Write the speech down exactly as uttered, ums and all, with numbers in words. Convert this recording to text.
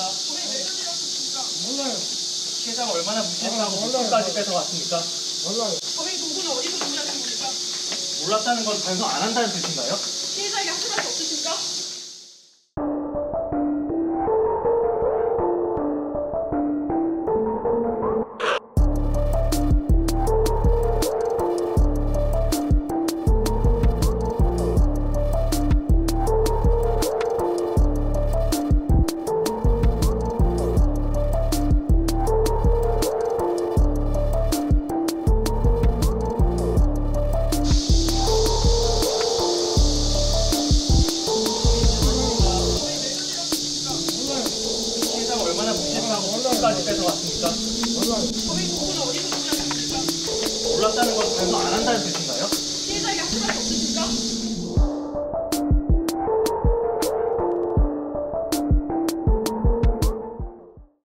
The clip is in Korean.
몰라요. 피해자가 얼마나 무시하고 목숨까지 뺏어갔습니까? 몰라요. 범행 도구는 어디서 구매하신 겁니까? 몰랐다는 건 반성 안 한다는 뜻인가요? 피해자에게 하실 말씀 없으십니까? 피해자가 얼마나 무시하고 목숨까지 뺏어갔습니까? 몰라요. 범행 도구는 어디서 구매하신 겁니까? 몰랐다는 건 반성 안 한다는 뜻인가요?